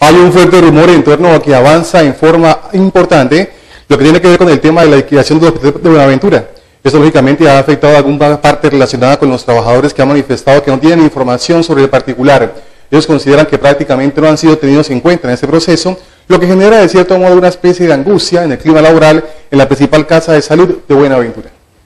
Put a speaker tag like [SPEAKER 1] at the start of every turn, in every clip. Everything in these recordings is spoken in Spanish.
[SPEAKER 1] Hay un fuerte rumor en torno a que avanza en forma importante lo que tiene que ver con el tema de la liquidación del Hospital de Buenaventura. Esto lógicamente ha afectado a alguna parte relacionada con los trabajadores que han manifestado que no tienen información sobre el particular. Ellos consideran que prácticamente no han sido tenidos en cuenta en este proceso, lo que genera de cierto modo una especie de angustia en el clima laboral en la principal casa de salud de Buenaventura.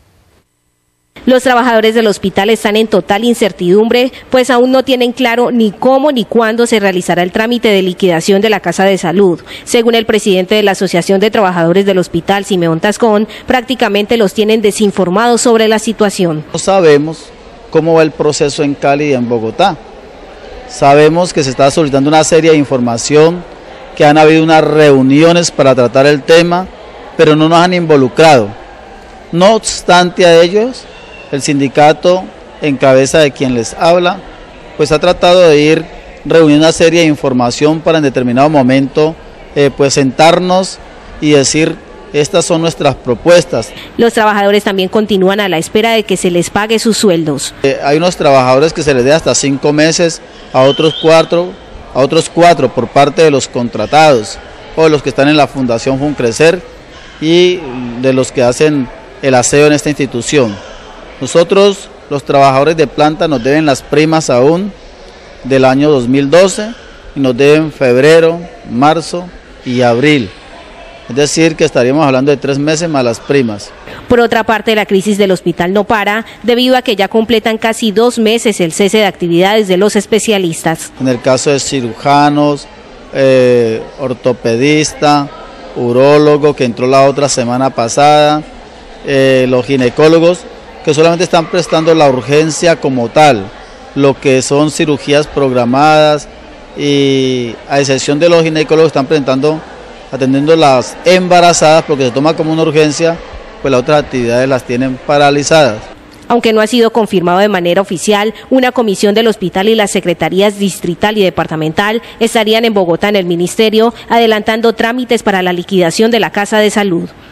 [SPEAKER 2] Los trabajadores del hospital están en total incertidumbre, pues aún no tienen claro ni cómo ni cuándo se realizará el trámite de liquidación de la Casa de Salud. Según el presidente de la Asociación de Trabajadores del Hospital, Simeón Tascón, prácticamente los tienen desinformados sobre la situación.
[SPEAKER 3] No sabemos cómo va el proceso en Cali y en Bogotá. Sabemos que se está solicitando una serie de información, que han habido unas reuniones para tratar el tema, pero no nos han involucrado. No obstante a ellos, el sindicato, en cabeza de quien les habla, pues ha tratado de ir reuniendo una serie de información para en determinado momento pues sentarnos y decir: estas son nuestras propuestas.
[SPEAKER 2] Los trabajadores también continúan a la espera de que se les pague sus sueldos.
[SPEAKER 3] Hay unos trabajadores que se les dé hasta 5 meses, a otros 4 por parte de los contratados o de los que están en la Fundación Funcrecer y de los que hacen el aseo en esta institución. Nosotros, los trabajadores de planta, nos deben las primas aún del año 2012 y nos deben febrero, marzo y abril. Es decir, que estaríamos hablando de 3 meses más las primas.
[SPEAKER 2] Por otra parte, la crisis del hospital no para, debido a que ya completan casi 2 meses el cese de actividades de los especialistas.
[SPEAKER 3] En el caso de cirujanos, ortopedista, urólogo, que entró la otra semana pasada, los ginecólogos, que solamente están prestando la urgencia como tal, lo que son cirugías programadas, y a excepción de los ginecólogos están atendiendo las embarazadas, porque se toma como una urgencia, pues las otras actividades las tienen paralizadas.
[SPEAKER 2] Aunque no ha sido confirmado de manera oficial, una comisión del hospital y las secretarías distrital y departamental estarían en Bogotá en el ministerio adelantando trámites para la liquidación de la Casa de Salud.